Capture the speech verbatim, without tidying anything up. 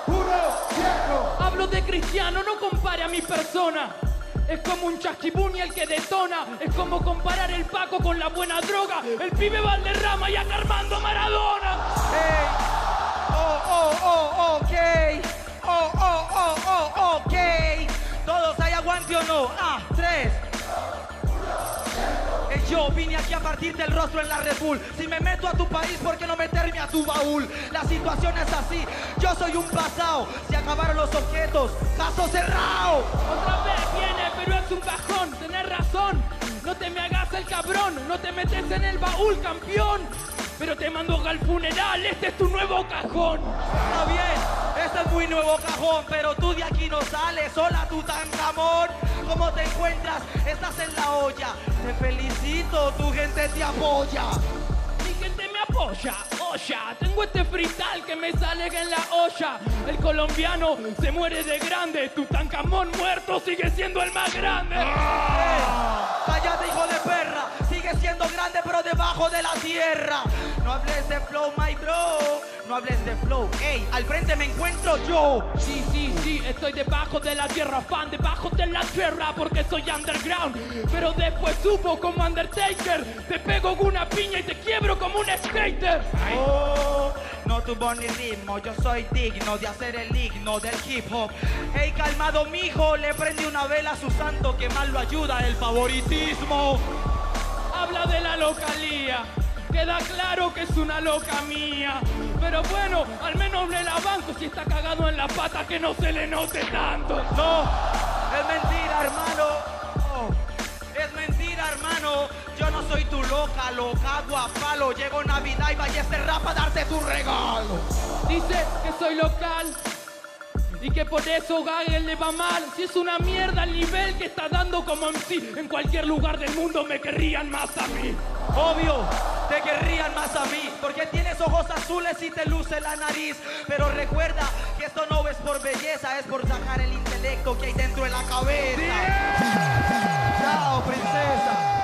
uno, viejo. Hablo de Cristiano, no compare a mi persona. Es como un chasquibuni el que detona. Es como comparar el Paco con la buena droga. El pibe Valderrama y acá Armando Maradona. Hey. Oh, oh, oh, ok. Oh, oh, oh, oh, ok. ¿Todos hay aguante o no? Ah, tres. Eh, Yo vine aquí a partirte el rostro en la Red Bull. Si me meto a tu país, ¿por qué no meterme a tu baúl? La situación es así, yo soy un pasado. Se acabaron los objetos, caso cerrado. Otra vez viene, pero es un cajón. Tenés razón, no te me hagas el cabrón. No te metes en el baúl, campeón. Pero te mando al funeral, este es tu nuevo cajón. Está bien, este es muy nuevo cajón, pero tú de aquí no sales. Hola, Tutankamón, ¿cómo te encuentras? Estás en la olla. Te felicito, tu gente te apoya. Mi gente me apoya, olla. Tengo este freestyle que me sale en la olla. El colombiano se muere de grande. Tutankamón muerto sigue siendo el más grande. Eh, cállate, hijo de perra. Sigue siendo grande, pero debajo de la tierra. No hables de flow, my bro. No hables de flow. Ey, al frente me encuentro yo. Sí, sí, sí, estoy debajo de la tierra, fan, debajo de la tierra, porque soy underground. Pero después subo como Undertaker. Te pego con una piña y te quiebro como un skater. Oh, no tuvo ni ritmo. Yo soy digno de hacer el himno del hip hop. Ey, calmado, mijo. Le prendí una vela a su santo que más lo ayuda el favoritismo. Habla de la localía, queda claro que es una loca mía. Pero bueno, al menos le la banco. Si está cagado en la pata, que no se le note tanto. No, es mentira, hermano. Oh, es mentira, hermano. Yo no soy tu loca, lo cago a palo. Llego Navidad y vaya este rap a darte tu regalo. Dice que soy local y que por eso Gagel le va mal. Si es una mierda el nivel que está dando como M C, en cualquier lugar del mundo me querrían más a mí. Obvio, te querrían más a mí, porque tienes ojos azules y te luce la nariz. Pero recuerda que esto no es por belleza, es por sacar el intelecto que hay dentro de la cabeza. Chao, princesa.